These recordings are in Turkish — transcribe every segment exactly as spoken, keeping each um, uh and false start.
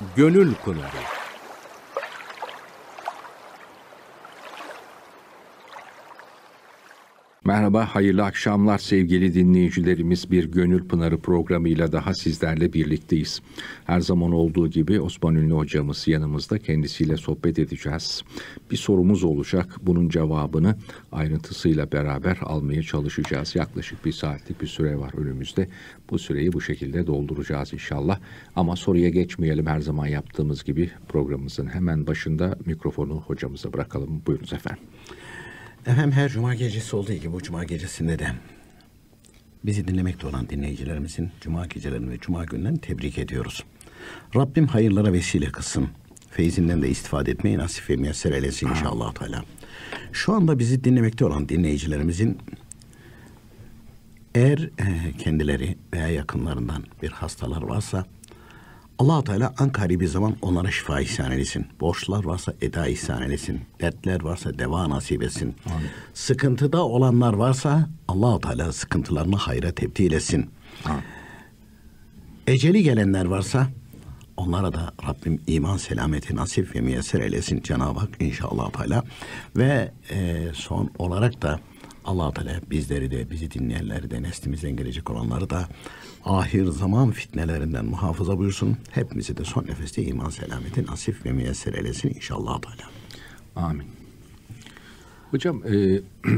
Gönül Pınarı. Merhaba, hayırlı akşamlar sevgili dinleyicilerimiz. Bir Gönül Pınarı programıyla daha sizlerle birlikteyiz. Her zaman olduğu gibi Osman Ünlü hocamız yanımızda, kendisiyle sohbet edeceğiz. Bir sorumuz olacak, bunun cevabını ayrıntısıyla beraber almaya çalışacağız. Yaklaşık bir saatlik bir süre var önümüzde. Bu süreyi bu şekilde dolduracağız inşallah. Ama soruya geçmeyelim, her zaman yaptığımız gibi programımızın hemen başında mikrofonu hocamıza bırakalım. Buyurunuz efendim. Efendim, her cuma gecesi olduğu gibi bu cuma gecesinde de bizi dinlemekte olan dinleyicilerimizin cuma gecelerini ve cuma günlerini tebrik ediyoruz. Rabbim hayırlara vesile kılsın. Feyzinden de istifade etmeyi nasip ve müyesser eylesin inşallah Teala. Şu anda bizi dinlemekte olan dinleyicilerimizin eğer kendileri veya yakınlarından bir hastalar varsa Allah-u Teala en karibi zaman onlara şifa ihsan eylesin. Borçlar varsa eda ihsan eylesin. Dertler varsa deva nasip etsin. Amin. Sıkıntıda olanlar varsa Allah-u Teala sıkıntılarını hayra tebdil etsin. Amin. Eceli gelenler varsa onlara da Rabbim iman selameti nasip ve müyesser eylesin Cenab-ı Hak inşallah Teala. Ve e, son olarak da Allah-u Teala bizleri de, bizi dinleyenleri de, neslimizden gelecek olanları da ahir zaman fitnelerinden muhafaza buyursun. Hepimizi de son nefeste iman selameti nasip ve müyesser eylesin inşallah Teala. Amin. Hocam e,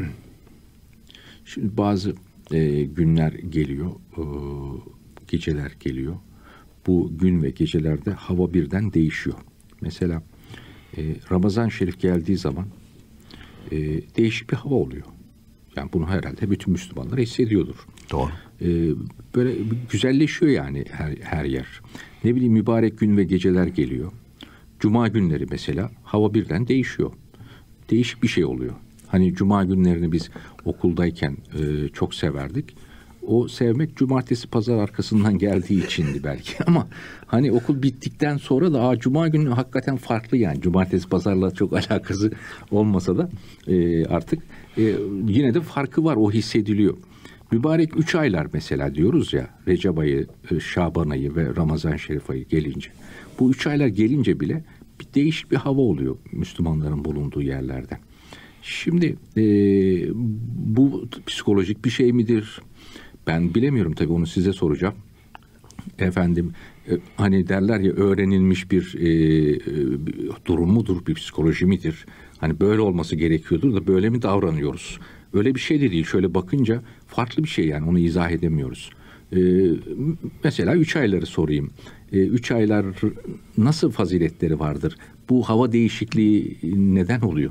şimdi bazı e, günler geliyor, e, geceler geliyor. Bu gün ve gecelerde hava birden değişiyor. Mesela e, Ramazan Şerif geldiği zaman e, değişik bir hava oluyor. Yani bunu herhalde bütün Müslümanlar hissediyordur. Doğru. Ee, böyle güzelleşiyor yani her, her yer. Ne bileyim, mübarek gün ve geceler geliyor. Cuma günleri mesela hava birden değişiyor. Değişik bir şey oluyor. Hani cuma günlerini biz okuldayken e, çok severdik. O sevmek cumartesi pazar arkasından geldiği içindi belki ama hani okul bittikten sonra da Aa, cuma günü hakikaten farklı yani. Cumartesi pazarla çok alakası olmasa da e, artık e, yine de farkı var, o hissediliyor. Mübarek üç aylar mesela diyoruz ya, Recep ayı, Şaban ayı ve Ramazan Şerif ayı gelince. Bu üç aylar gelince bile bir değişik bir hava oluyor Müslümanların bulunduğu yerlerde. Şimdi e, bu psikolojik bir şey midir? Ben bilemiyorum tabii, onu size soracağım. Efendim e, hani derler ya, öğrenilmiş bir e, e, durum mudur, bir psikoloji midir? Hani böyle olması gerekiyordur da böyle mi davranıyoruz? Öyle bir şey de değil. Şöyle bakınca farklı bir şey yani, onu izah edemiyoruz. Ee, mesela üç ayları sorayım. Ee, üç aylar nasıl faziletleri vardır? Bu hava değişikliği neden oluyor?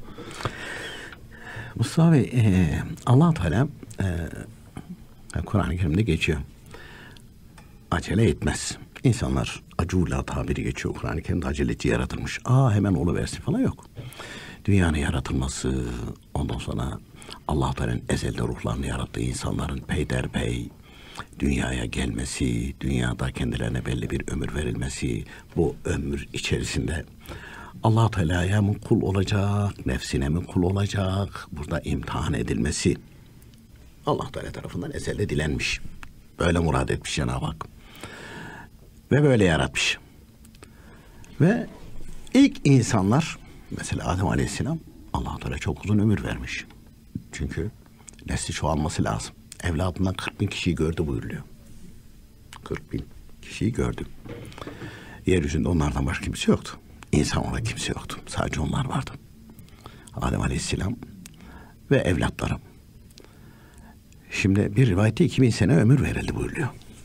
Mustafa Bey, e, Allah-u Teala e, Kur'an-ı Kerim'de geçiyor. Acele etmez. İnsanlar acula tabiri geçiyor. Kur'an-ı Kerim'de aceleci yaratılmış. Aa hemen oluversin falan yok. Dünyanın yaratılması, ondan sonra Allah-u Teala'nın ezelde ruhlarını yarattığı insanların peyderpey dünyaya gelmesi, dünyada kendilerine belli bir ömür verilmesi, bu ömür içerisinde Allah-u Teala'ya mı kul olacak, nefsine mi kul olacak, burada imtihan edilmesi Allah-u Teala tarafından ezelde dilenmiş. Böyle murad etmiş Cenab-ı Hak. Ve böyle yaratmış. Ve ilk insanlar, mesela Adem Aleyhisselam, Allah-u Teala çok uzun ömür vermiş. Çünkü nesli çoğalması lazım. Evladından kırk bin kişiyi gördü buyuruluyor. kırk bin kişiyi gördü. Yeryüzünde onlardan başka kimse yoktu. İnsan olarak kimse yoktu. Sadece onlar vardı. Adem Aleyhisselam ve evlatları. Şimdi bir rivayette iki bin sene ömür verildi buyuruluyor.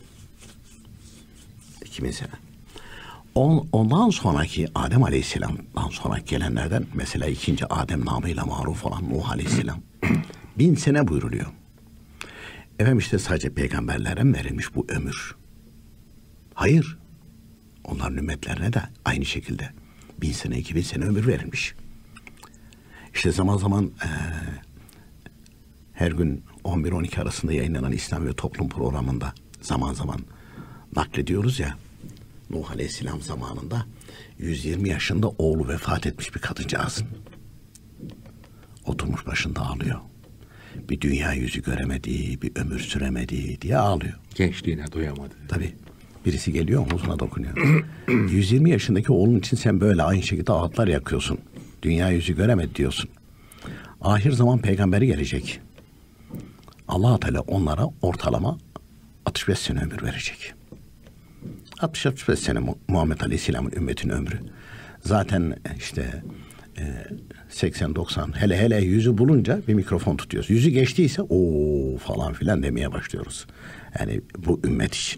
iki bin sene. On, ondan sonraki Adem Aleyhisselam'dan sonra gelenlerden mesela ikinci Adem namıyla maruf olan Nuh Aleyhisselam bin sene buyuruluyor. Efendim işte sadece peygamberlere mi verilmiş bu ömür? Hayır. Onların ümmetlerine de aynı şekilde bin sene, iki bin sene ömür verilmiş. İşte zaman zaman e, her gün on bir on iki arasında yayınlanan İslam ve Toplum programında zaman zaman naklediyoruz ya, Nuh Aleyhisselam zamanında yüz yirmi yaşında oğlu vefat etmiş bir kadıncağızın. Oturmuş başında ağlıyor. Bir dünya yüzü göremedi, bir ömür süremedi diye ağlıyor. Gençliğine doyamadı. Tabii. Birisi geliyor omuzuna dokunuyor. yüz yirmi yaşındaki oğlun için sen böyle aynı şekilde ağıtlar yakıyorsun. Dünya yüzü göremedi diyorsun. Ahir zaman peygamberi gelecek. Allah Teala onlara ortalama altmış beş sene ömür verecek. altmış altmış beş sene Muhammed Aleyhisselam'ın ümmetin ömrü. Zaten işte e, seksen doksan hele hele yüzü bulunca bir mikrofon tutuyoruz. Yüzü geçtiyse o falan filan demeye başlıyoruz. Yani bu ümmet için.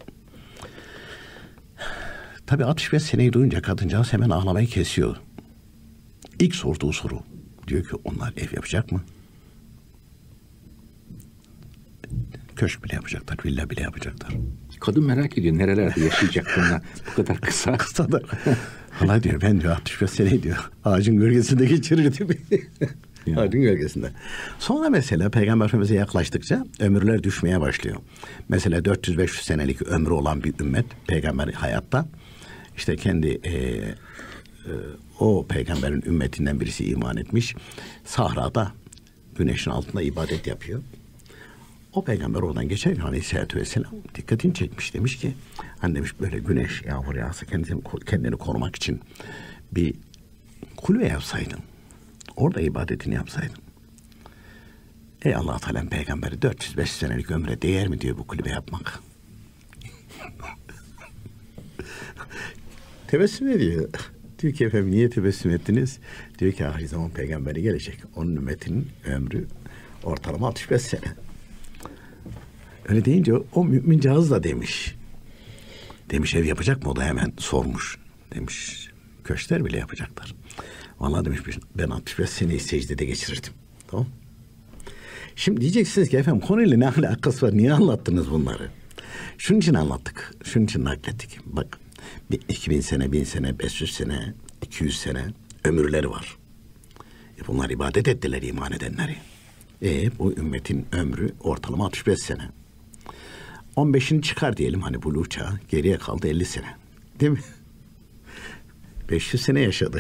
Tabii altmış beş seneyi duyunca kadıncağız hemen ağlamayı kesiyor. İlk sorduğu soru diyor ki onlar ev yapacak mı? Köşk bile yapacaklar, villa bile yapacaklar. Kadın merak ediyor nerelerde yaşayacak bunlar bu kadar kısa. Kısa da. Hala diyor ben diyor altmış beş sene diyor ağacın gölgesinde geçirirdim. Ağacın gölgesinde. Sonra mesela Peygamber Efendimiz'e yaklaştıkça ömürler düşmeye başlıyor. Mesela dört yüz beş yüz senelik ömrü olan bir ümmet peygamber hayatta işte kendi e, e, o peygamberin ümmetinden birisi iman etmiş. Sahrada güneşin altında ibadet yapıyor. O peygamber oradan geçerken Aleyhisselatü Vesselam dikkatini çekmiş. Demiş ki hani demiş böyle güneş yağmur yağsa kendini, kendini korumak için bir kulübe yapsaydın. Orada ibadetini yapsaydın. Ey Allah Teala peygamberi dört yüz beş senelik ömre değer mi diyor bu kulübe yapmak. Tebessüm ediyor. Diyor ki efendim niye tebessüm ettiniz? Diyor ki ahir zaman peygamberi gelecek. Onun ümmetinin ömrü ortalama altmış beş sene. Öyle deyince o mümin cihaz da demiş. Demiş ev yapacak mı? O da hemen sormuş. Demiş köşkler bile yapacaklar. Vallahi demiş ben altmış beş seneyi secdede geçirirdim. Tamam. Şimdi diyeceksiniz ki efendim konuyla ne alakası var? Niye anlattınız bunları? Şunun için anlattık. Şunun için naklettik. Bak iki bin sene, bin sene, beş yüz sene, iki yüz sene ömürleri var. E bunlar ibadet ettiler iman edenleri. E bu ümmetin ömrü ortalama altmış beş sene. on beşini çıkar diyelim hani buluğ çağı. Geriye kaldı elli sene. Değil mi? beş yüz sene yaşadı.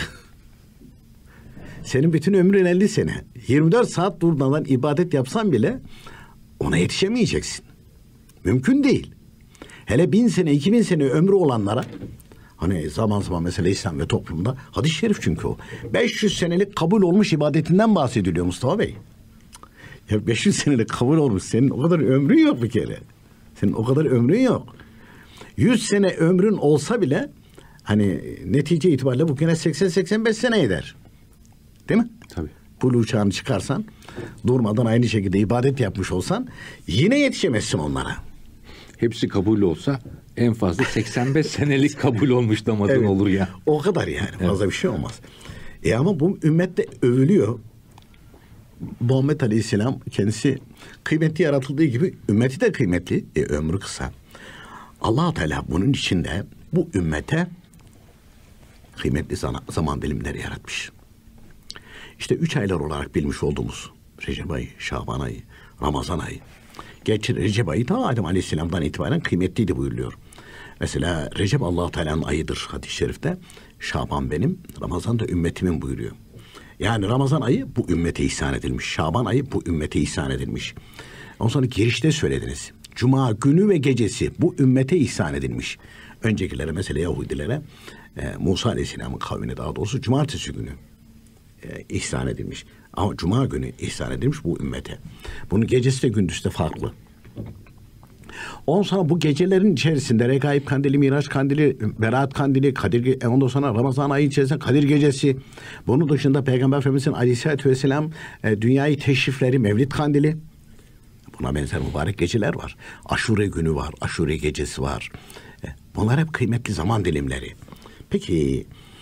Senin bütün ömrün elli sene. yirmi dört saat durmadan ibadet yapsan bile ona yetişemeyeceksin. Mümkün değil. Hele bin sene, iki bin sene ömrü olanlara hani zaman zaman mesela İslam ve toplumda hadis-i şerif çünkü o. beş yüz senelik kabul olmuş ibadetinden bahsediliyor Mustafa Bey. Ya beş yüz senelik kabul olmuş. Senin o kadar ömrün yok bir kere. Senin o kadar ömrün yok. yüz sene ömrün olsa bile hani netice itibariyle bu gene seksen seksen beş sene eder. Değil mi? Tabii. Buluğ çağını çıkarsan durmadan aynı şekilde ibadet yapmış olsan yine yetişemezsin onlara. Hepsi kabul olsa en fazla seksen beş senelik kabul olmuş namazın evet, olur ya. O kadar yani fazla evet. Bir şey olmaz. E ama bu ümmette övülüyor. Muhammed Aleyhisselam kendisi kıymetli yaratıldığı gibi ümmeti de kıymetli. E, ömrü kısa. Allah Teala bunun içinde bu ümmete kıymetli zaman, zaman dilimleri yaratmış. İşte üç aylar olarak bilmiş olduğumuz Recep ayı, Şaban ayı, Ramazan ayı. Gerçi Recep ayı da Adem Aleyhisselam'dan itibaren kıymetliydi buyuruluyor. Mesela Recep Allah Teala'nın ayıdır hadis-i şerifte. Şaban benim, Ramazan da ümmetimin buyuruyor. Yani Ramazan ayı bu ümmete ihsan edilmiş. Şaban ayı bu ümmete ihsan edilmiş. Ondan sonra girişte söylediniz. Cuma günü ve gecesi bu ümmete ihsan edilmiş. Öncekilere mesela Yahudilere e, Musa Aleyhisselam'ın kavmine daha doğrusu cumartesi günü e, ihsan edilmiş. Ama cuma günü ihsan edilmiş bu ümmete. Bunun gecesi de gündüzü de farklı. Ondan sonra bu gecelerin içerisinde Regaib Kandili, Miraç Kandili, Berat Kandili, Kadir, ondan sonra Ramazan ayı içerisinde Kadir Gecesi. Bunun dışında Peygamber Efendimiz'in Aleyhisselatü Vesselam e, dünyayı teşrifleri, Mevlid Kandili. Buna benzer mübarek geceler var. Aşure günü var, Aşure gecesi var. E, bunlar hep kıymetli zaman dilimleri. Peki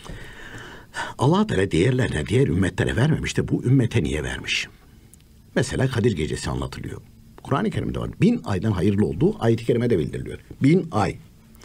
Allah Teala diğerlerine, diğer ümmetlere vermemiş de bu ümmete niye vermiş? Mesela Kadir Gecesi anlatılıyor. Kur'an-ı Kerim'de var. Bin aydan hayırlı olduğu ayet-i kerimede bildiriliyor. Bin ay.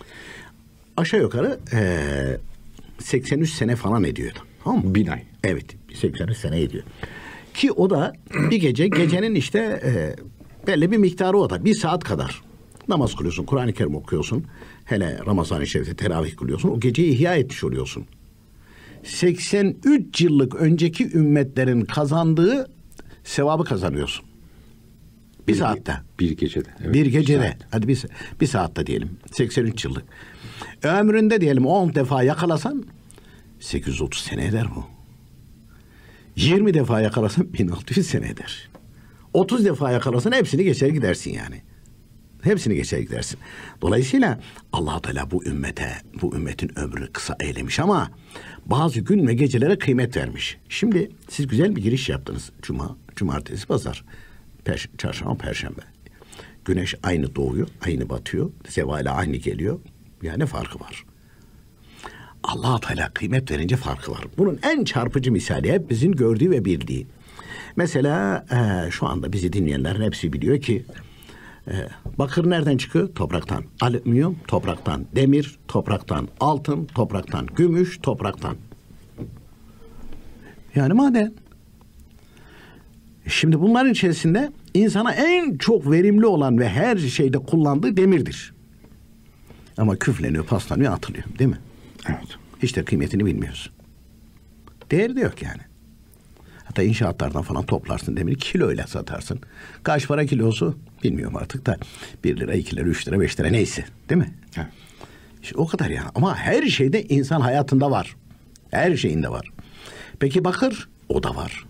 Aşağı yukarı e, seksen üç sene falan ediyor. Tamam mı? Bin ay. Evet. seksen üç sene ediyor. Ki o da bir gece, gecenin işte e, belli bir miktarı o da. Bir saat kadar. Namaz kılıyorsun, Kur'an-ı Kerim okuyorsun. Hele Ramazan-ı Şerif'te teravih kılıyorsun. O geceyi ihya etmiş oluyorsun. seksen üç yıllık önceki ümmetlerin kazandığı sevabı kazanıyorsun. Bir, bir saatte. Bir gecede. Evet, bir gecede. Bir saat. Hadi bir, bir saatte diyelim. seksen üç yıllık. Ömründe diyelim on defa yakalasan sekiz yüz otuz sene eder bu. yirmi defa yakalasan bin altı yüz sene eder. otuz defa yakalasan hepsini geçer gidersin yani. Hepsini geçer gidersin. Dolayısıyla Allah Teala bu ümmete, bu ümmetin ömrünü kısa eylemiş ama bazı gün ve gecelere kıymet vermiş. Şimdi siz güzel bir giriş yaptınız. Cuma, cumartesi, pazar, Perş çarşamba, perşembe. Güneş aynı doğuyor, aynı batıyor. Zevale aynı geliyor. Yani ne farkı var? Allah Teala kıymet verince farkı var. Bunun en çarpıcı misali hepimizin gördüğü ve bildiği. Mesela e, şu anda bizi dinleyenlerin hepsi biliyor ki e, bakır nereden çıkıyor? Topraktan. Alüminyum topraktan. Demir topraktan. Altın topraktan. Gümüş topraktan. Yani maden. Şimdi bunların içerisinde insana en çok verimli olan ve her şeyde kullandığı demirdir. Ama küfleniyor, paslanıyor, atılıyor. Değil mi? Evet. Hiç de kıymetini bilmiyoruz. Değeri de yok yani. Hatta inşaatlardan falan toplarsın demiri, kiloyla satarsın. Kaç para kilosu bilmiyorum artık da bir lira, iki lira, üç lira, beş lira neyse. Değil mi? Evet. İşte o kadar yani. Ama her şeyde insan hayatında var. Her şeyinde var. Peki bakır? O da var.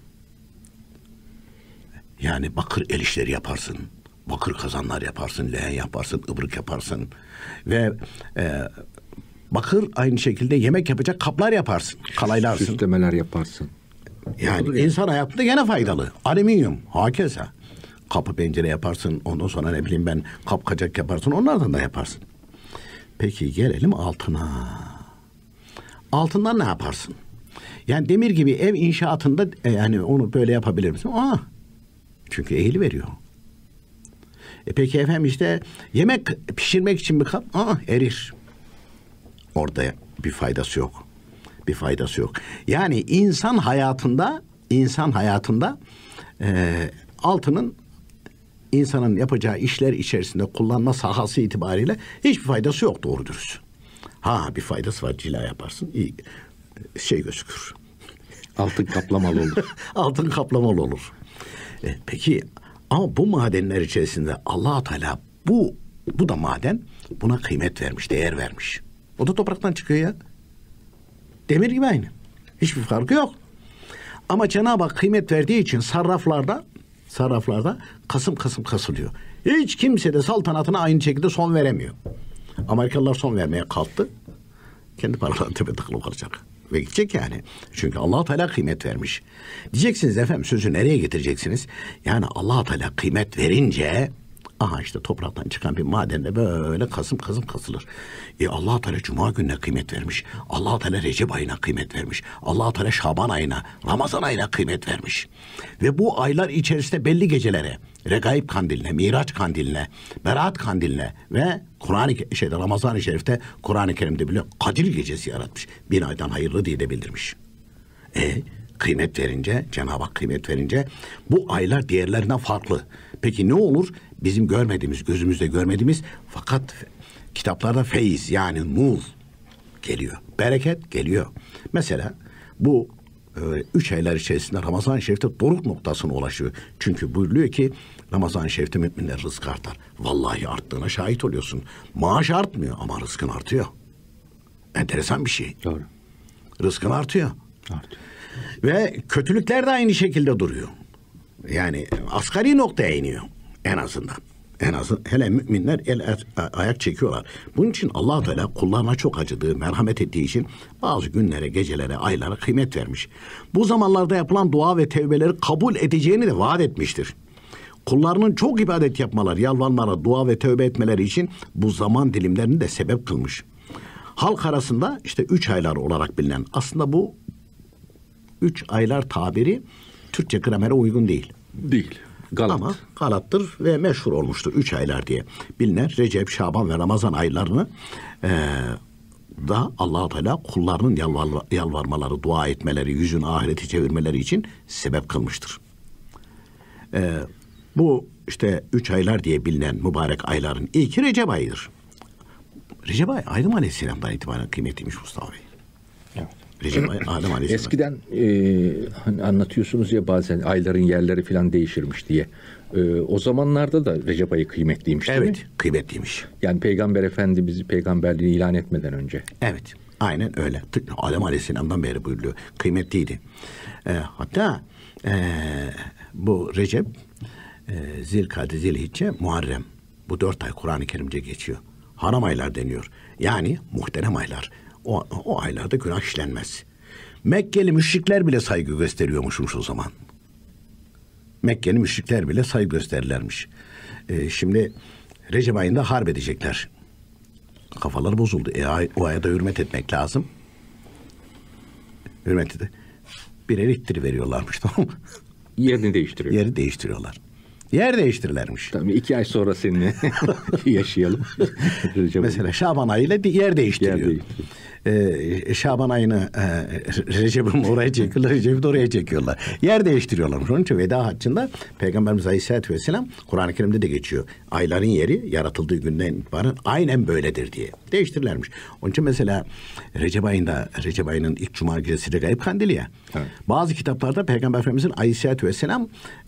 Yani bakır el işleri yaparsın. Bakır kazanlar yaparsın, leğen yaparsın, ıbrık yaparsın. Ve e, bakır aynı şekilde yemek yapacak kaplar yaparsın, kalaylarsın. Süslemeler yaparsın. Yani Olur insan ya. hayatında gene faydalı. Alüminyum, hakeza. Kapı pencere yaparsın, ondan sonra ne bileyim ben kapkacak yaparsın, onlardan da yaparsın. Peki gelelim altına. Altından ne yaparsın? Yani demir gibi ev inşaatında e, yani onu böyle yapabilir misin? Aa, çünkü eğili veriyor. E peki efendim işte yemek pişirmek için bir kap, aa, erir. Orada bir faydası yok. Bir faydası yok. Yani insan hayatında, insan hayatında e, altının insanın yapacağı işler içerisinde kullanma sahası itibariyle hiçbir faydası yok doğru dürüst. Ha bir faydası var, cila yaparsın, iyi şey gözükür. Altın kaplamalı olur. Altın kaplamalı olur. E, peki ama bu madenler içerisinde Allah Teala bu bu da maden, buna kıymet vermiş, değer vermiş. O da topraktan çıkıyor ya. Demir gibi aynı. Hiçbir farkı yok. Ama Cenab-ı Hak kıymet verdiği için sarraflarda sarraflarda kasım kasım kasılıyor. Hiç kimse de saltanatına aynı şekilde son veremiyor. Amerikalılar son vermeye kalktı. Kendi paralarını tepe tıkılı kalacak. Ve gidecek yani. Çünkü Allah Teala kıymet vermiş. Diyeceksiniz efendim, sözü nereye getireceksiniz? Yani Allah Teala kıymet verince, aha işte topraktan çıkan bir madende böyle kasım kasım kasılır. E Allah Teala Cuma gününe kıymet vermiş. Allah Teala Recep ayına kıymet vermiş. Allah Teala Şaban ayına, Ramazan ayına kıymet vermiş. Ve bu aylar içerisinde belli gecelere, Regaib kandiline, Miraç kandiline, Berat kandiline ve Kur'an-ı şeyde Ramazan-ı Şerif'te Kur'an-ı Kerim'de bile Kadir gecesi yaratmış. Bin aydan hayırlı diye de bildirmiş. E kıymet verince, Cenab-ı Hak kıymet verince bu aylar diğerlerinden farklı. Peki ne olur? Bizim görmediğimiz, gözümüzde görmediğimiz fakat kitaplarda feyiz yani nur geliyor. Bereket geliyor. Mesela bu e, üç aylar içerisinde Ramazan-ı Şerif'te doruk noktasına ulaşıyor. Çünkü buyuruluyor ki Ramazan-ı Şerif'te müminler rızkı artar. Vallahi arttığına şahit oluyorsun. Maaş artmıyor ama rızkın artıyor. Enteresan bir şey. Doğru. Rızkın artıyor. Artıyor. Ve kötülükler de aynı şekilde duruyor. Yani asgari noktaya iniyor en azından. En azından hele müminler el ayak çekiyorlar. Bunun için Allah Teala kullarına çok acıdığı, merhamet ettiği için bazı günlere, gecelere, aylara kıymet vermiş. Bu zamanlarda yapılan dua ve tevbeleri kabul edeceğini de vaat etmiştir. Kullarının çok ibadet yapmaları, yalvarmaları, dua ve tövbe etmeleri için bu zaman dilimlerini de sebep kılmış. Halk arasında işte üç aylar olarak bilinen, aslında bu üç aylar tabiri Türkçe gramere uygun değil. Değil. Galat. Ama galattır ve meşhur olmuştur üç aylar diye bilinen Recep, Şaban ve Ramazan aylarını e, da Allah-u Teala kullarının yalvar, yalvarmaları, dua etmeleri, yüzünü ahirete çevirmeleri için sebep kılmıştır. E, bu işte üç aylar diye bilinen mübarek ayların ilki Recep ayıdır. Recep ayı Adem Aleyhisselam'dan itibaren kıymetliymiş Mustafa Bey. Evet. Recep ayı Adem Aleyhisselam. Eskiden e, hani anlatıyorsunuz ya bazen ayların yerleri falan değişirmiş diye. E, o zamanlarda da Recep ayı kıymetliymiş değil Evet, mi? kıymetliymiş. Yani Peygamber Efendimiz peygamberliğini ilan etmeden önce. Evet, aynen öyle. Adem Aleyhisselam'dan beri buyuruyor. Kıymetliydi. E, hatta e, bu Recep, e, Zilkade, Zilhicce, Muharrem. Bu dört ay Kur'an-ı Kerim'de geçiyor. Haram aylar deniyor. Yani muhterem aylar. O, o aylarda günah işlenmez. Mekkeli müşrikler bile saygı gösteriyormuşmuş o zaman. Mekkeli müşrikler bile saygı gösterirlermiş. Ee, şimdi Recep ayında harp edecekler. Kafaları bozuldu. E, ay, o aya da hürmet etmek lazım. Hürmeti de birer ittiri veriyorlarmış, tamam mı? Yerini değiştiriyor. Yeri değiştiriyorlar. Yer değiştirirlermiş. Tabii iki ay sonra seninle yaşayalım. Mesela Şaban ayıyla yer değiştiriyor. Yer değiştiriyor. Ee, Şaban ayını e, Recep'in oraya çekiyorlar, Recep'i de oraya çekiyorlar. Yer değiştiriyorlar. Onun için veda haccında Peygamberimiz Aleyhisselatü Vesselam Kur'an-ı Kerim'de de geçiyor. Ayların yeri yaratıldığı günden itibaren aynen böyledir diye. Değiştirirlermiş. Onun için mesela Recep ayında, Recep ayının ilk cuma gecesi Regaib Kandili ya. Evet. Bazı kitaplarda Peygamber Efendimizin Aleyhisselatü Vesselam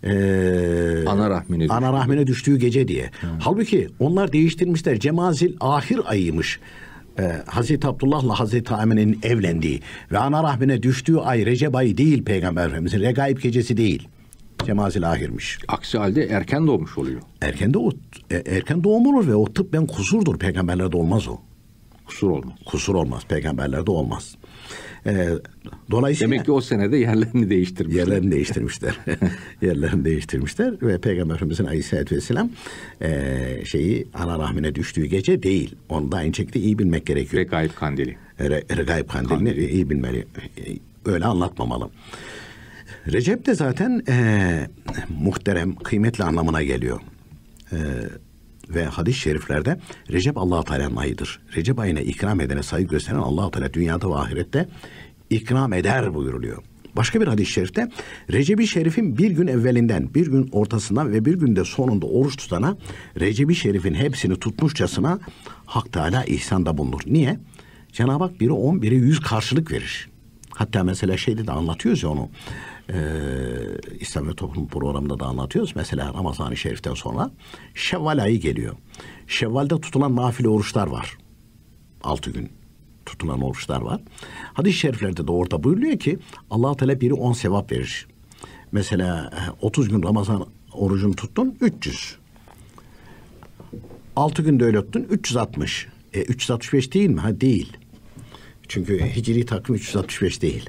e, ana rahmine, ana rahmine düştüğü gece diye. Evet. Halbuki onlar değiştirmişler. Cemazil ahir ayıymış. Ee, Hazreti Abdullah'la Hazreti Amine'nin evlendiği ve ana rahmine düştüğü ay Recep ayı değil Peygamber Efendimiz'in. Regaib gecesi değil. Cemazil ahirmiş. Aksi halde erken doğmuş oluyor. Erken de o e, erken doğum olur ve o tıbben kusurdur. Peygamberlerde olmaz o. Kusur olmaz. Kusur olmaz. Peygamberlerde olmaz. Ee, dolayısıyla demek ki o senede yerlerini değiştirmişler. Yerlerini değiştirmişler. yerlerini değiştirmişler ve Peygamber Efendimizin Aleyhisselatü Vesselam e, şeyi ana rahmine düştüğü gece değil. Onu da aynı şekilde iyi bilmek gerekiyor. Regaib Kandili. Re, Regaib Kandilini Kandili. iyi bilmeli. Öyle anlatmamalı. Recep de zaten e, muhterem, kıymetli anlamına geliyor. E, ve hadis-i şeriflerde Recep Allah-u Teala'nın ayıdır. Recep ayına ikram edene saygı gösteren Allah-u Teala dünyada ve ahirette ikram eder buyuruluyor. Başka bir hadis-i şerifte Recep-i Şerif'in bir gün evvelinden, bir gün ortasından ve bir günde sonunda oruç tutana Recep-i Şerif'in hepsini tutmuşçasına Hak Teala ihsanda bulunur. Niye? Cenab-ı Hak biri on, biri yüz karşılık verir. Hatta mesela şeyde de anlatıyoruz ya onu. Ee, İslam ve Toplum programında da anlatıyoruz. Mesela Ramazan-ı Şerif'ten sonra Şevval ayı geliyor. Şevval'de tutulan nafile oruçlar var. Altı gün tutulan oruçlar var. Hadis-i şeriflerde de orada buyuruyor ki Allah-u Teala biri on sevap verir. Mesela otuz gün Ramazan orucunu tuttun üç yüz. altı günde öyle tuttun üç yüz altmış. E, üç yüz altmış beş değil mi? Ha değil. Çünkü hicri takvim üç yüz altmış beş değil.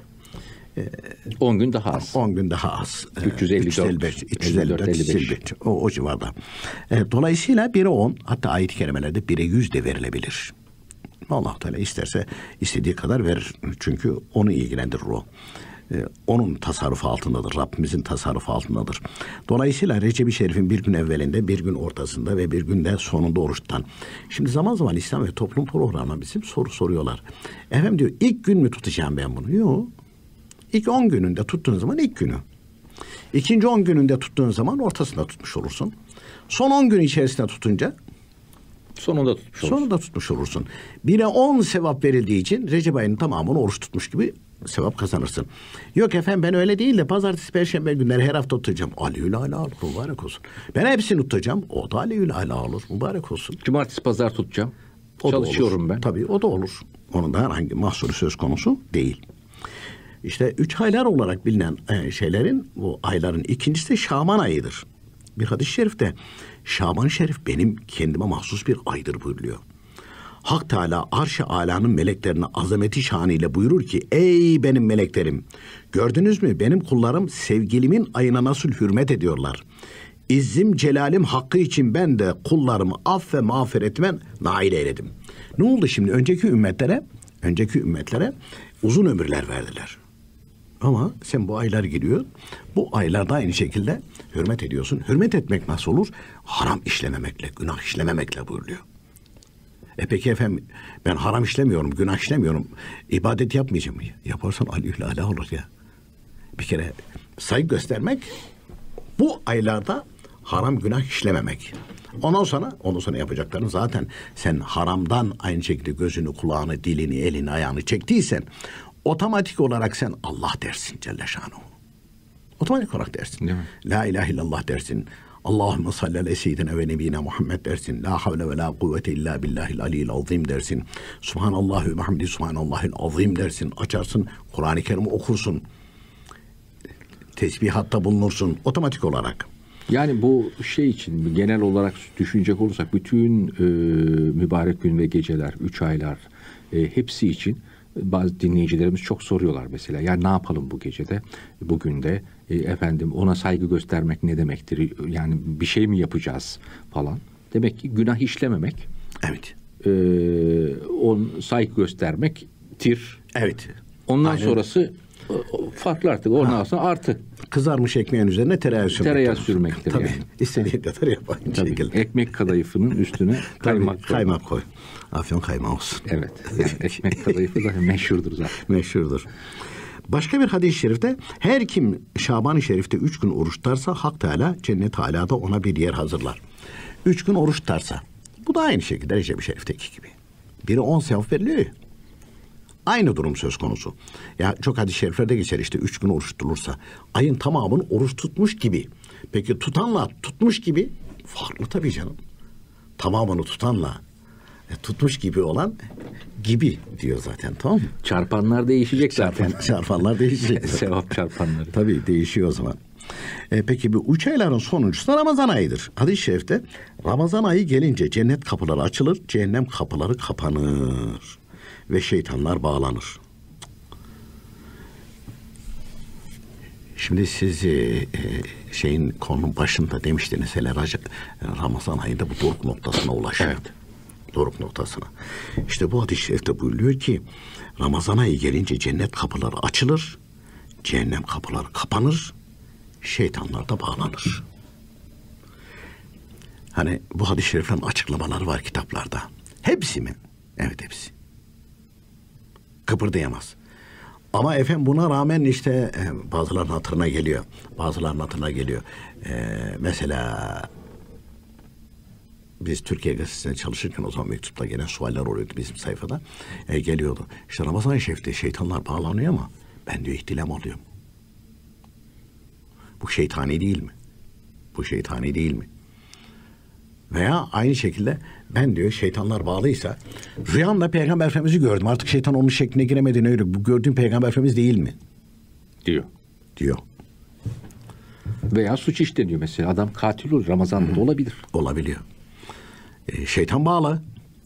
on gün daha az. on gün daha az. üç yüz elli dört. üç yüz elli dört, üç yüz elli beş. O, o civarda. E, dolayısıyla bire on, hatta ayet-i kerimelerde bire yüz de verilebilir. Allah-u Teala isterse istediği kadar verir. Çünkü onu ilgilendirir o. Ee, onun tasarrufu altındadır. Rabbimizin tasarrufu altındadır. Dolayısıyla Recep-i Şerif'in bir gün evvelinde, bir gün ortasında ve bir günde sonunda oruç tutan. Şimdi zaman zaman İslam ve Toplum programına bizim soru soruyorlar. Efendim diyor, ilk gün mü tutacağım ben bunu? Yok. İlk on gününde tuttuğun zaman ilk günü. İkinci on gününde tuttuğun zaman ortasında tutmuş olursun. Son on gün içerisinde tutunca sonunda tutmuş olursun. Sonunda tutmuş olursun. Bire on sevap verildiği için Recep ayının tamamını oruç tutmuş gibi sevap kazanırsın. Yok efendim ben öyle değil de pazartesi, perşembe günleri her hafta tutacağım. Aleyhül ala olur, mübarek olsun. Ben hepsini tutacağım. O da aleyhül ala olur, mübarek olsun. Cumartesi, pazar tutacağım. O Çalışıyorum ben. Tabii o da olur. Onun da herhangi mahsuru söz konusu değil. İşte üç aylar olarak bilinen şeylerin, bu ayların ikincisi de Şaban ayıdır. Bir hadis-i şerifte Şaban-ı Şerif benim kendime mahsus bir aydır buyuruyor. Hak Teala arş-ı alanın meleklerine azameti şanıyla buyurur ki ey benim meleklerim, gördünüz mü benim kullarım sevgilimin ayına nasıl hürmet ediyorlar. İzzim celalim hakkı için ben de kullarımı aff ve mağfiretime nail eyledim. Ne oldu şimdi? Önceki ümmetlere, önceki ümmetlere uzun ömürler verdiler. Ama sen bu aylar giriyor, bu aylarda aynı şekilde hürmet ediyorsun. Hürmet etmek nasıl olur? Haram işlememekle, günah işlememekle buyuruyor. E peki efendim ben haram işlemiyorum, günah işlemiyorum, ibadet yapmayacağım. Yaparsan aleyhül ala olur ya. Bir kere saygı göstermek, bu aylarda haram günah işlememek. Ondan sonra, ondan sonra yapacakların zaten sen haramdan aynı şekilde gözünü, kulağını, dilini, elini, ayağını çektiysen otomatik olarak sen Allah dersin Celle Şanuhu. Otomatik olarak dersin. La ilahe illallah dersin. Allahümme salli ala seyyidina ve nebiyina Muhammed dersin. La havle ve la kuvvete illa billahil aliyyil azim dersin. Subhanallah ve bihamdi subhanallahil azim dersin. Açarsın, Kur'an-ı Kerim'i okursun. Tesbihatta bulunursun otomatik olarak. Yani bu şey için genel olarak düşünecek olursak bütün e, mübarek gün ve geceler, üç aylar e, hepsi için bazı dinleyicilerimiz çok soruyorlar mesela. Ya ne yapalım bu gecede, bugün de e, efendim ona saygı göstermek ne demektir? Yani bir şey mi yapacağız falan. Demek ki günah işlememek. Evet. E, on saygı göstermektir. Evet. Ondan Aynen. sonrası farklı artık. Ondan sonra artı. Kızarmış ekmeğin üzerine tereyağı sürmek. Tereyağı sürmektir Tabii. yani. İstediğin kadar yapayım. Tabii. Ekmek kadayıfının üstüne kaymak koy. Kaymak koy. Afyon kaymağı olsun. Evet. Yani ekmek kadayıfı da meşhurdur zaten. Meşhurdur. Başka bir hadis-i şerifte her kim Şaban-ı Şerif'te üç gün oruç tutarsa Hak Teala Cennet-i Alâ'da ona bir yer hazırlar. Üç gün oruç tutarsa. Bu da aynı şekilde Recep-i Şerif'teki gibi. Biri on sevap veriliyor ya. Aynı durum söz konusu. Ya çok hadis-i şeriflerde geçer işte üç gün oruç tutulursa. Ayın tamamını oruç tutmuş gibi. Peki tutanla tutmuş gibi farklı tabii canım. Tamamını tutanla e, tutmuş gibi olan gibi diyor zaten, tamam mı? Çarpanlar değişecek zaten. Çarpan, çarpanlar değişecek. Sevap çarpanları. Tabii değişiyor o zaman. E, peki bu üç ayların sonuncusu da Ramazan ayıdır. Hadis-i şerifte Ramazan ayı gelince cennet kapıları açılır, cehennem kapıları kapanır ve şeytanlar bağlanır. Şimdi siz e, şeyin konunun başında demiştiniz hele Ramazan ayında bu doruk noktasına ulaşıyor. Evet. Doruk noktasına. İşte bu hadis-i şerifte buyuruyor ki Ramazan ayı gelince cennet kapıları açılır, cehennem kapıları kapanır, şeytanlar da bağlanır. Hani bu hadis-i şeriflerin açıklamaları var kitaplarda. Hepsi mi? Evet, hepsi. Kıpırdayamaz. Ama efendim buna rağmen işte e, bazılarının hatırına geliyor. Bazılarının hatırına geliyor. E, mesela biz Türkiye Gazetesi'nde çalışırken o zaman mektupta gelen sualler oluyordu bizim sayfada. E, geliyordu. İşte Ramazan-ı Şerif'te şeytanlar bağlanıyor ama ben diyor ihtilam oluyorum. Bu şeytani değil mi? Bu şeytani değil mi? Veya aynı şekilde ben diyor şeytanlar bağlıysa rüyamda Peygamber Efendimiz'i gördüm. Artık şeytan onun şekline giremedi. Öyle. Bu gördüğüm Peygamber Efendimiz değil mi? Diyor. Diyor. Veya suç işleniyor mesela. Adam katil olur. Ramazan'da da olabilir. Olabiliyor. Ee, şeytan bağlı.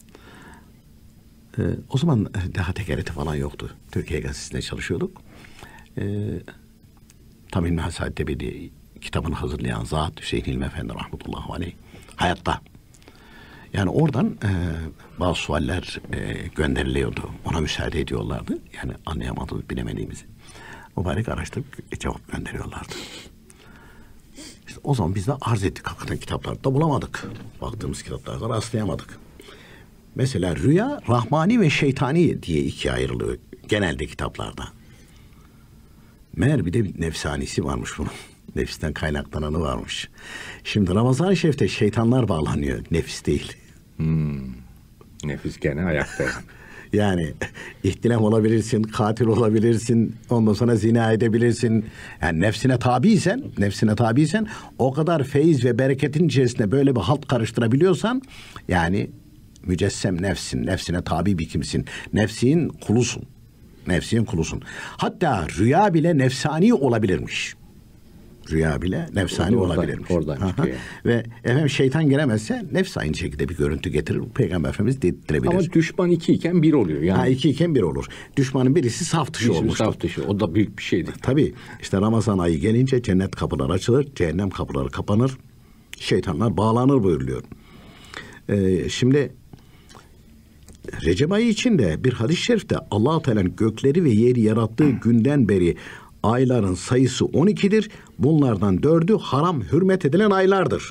Ee, o zaman daha tekerreti falan yoktu. Türkiye Gazetesi'nde çalışıyorduk. Ee, Tam İlmi Hasad'de bir kitabını hazırlayan zat Hüseyin İlmi Efendi rahmetullahi aleyh hayatta. Yani oradan e, bazı sualler e, gönderiliyordu. Ona müsaade ediyorlardı. Yani anlayamadığımız, bilemediğimizi. Mübarek araştırıp cevap gönderiyorlardı. İşte o zaman biz de arz ettik. Hakikaten kitaplarda bulamadık. Baktığımız kitaplarda rastlayamadık. Mesela rüya, rahmani ve şeytani diye ikiye ayrılıyor genelde kitaplarda. Meğer bir de bir nefsanisi varmış bunun. Nefisten kaynaklananı varmış. Şimdi Ramazan-ı Şerif'te şeytanlar bağlanıyor. Nefis değil. Hmm. Nefis gene ayakta. Yani ihtilam olabilirsin, katil olabilirsin, ondan sonra zina edebilirsin. Yani nefsine tabiysen, nefsine tabiysen o kadar feyiz ve bereketin içerisinde böyle bir halt karıştırabiliyorsan yani mücessem nefsin, nefsine tabi bir kimsin. Nefsin kulusun. Nefsin kulusun. Hatta rüya bile nefsani olabilirmiş. Rüya bile nefsani oradan, olabilirmiş. Oradan çıkıyor. Ve efendim şeytan gelemezse nefs aynı şekilde bir görüntü getirir. Peygamber Efendimiz dedirtebilir. Ama düşman iki iken bir oluyor. Yani. Ha, iki iken bir olur. Düşmanın birisi saf dışı Birisi olmuştur. saf dışı. O da büyük bir şeydi. Tabii işte Ramazan ayı gelince cennet kapıları açılır, cehennem kapıları kapanır, şeytanlar bağlanır buyuruluyor. Ee, şimdi Recep ayı içinde bir hadis-i şerifte Allah-u Teala'nın gökleri ve yeri yarattığı günden beri ayların sayısı on ikidir. Bunlardan dördü haram hürmet edilen aylardır.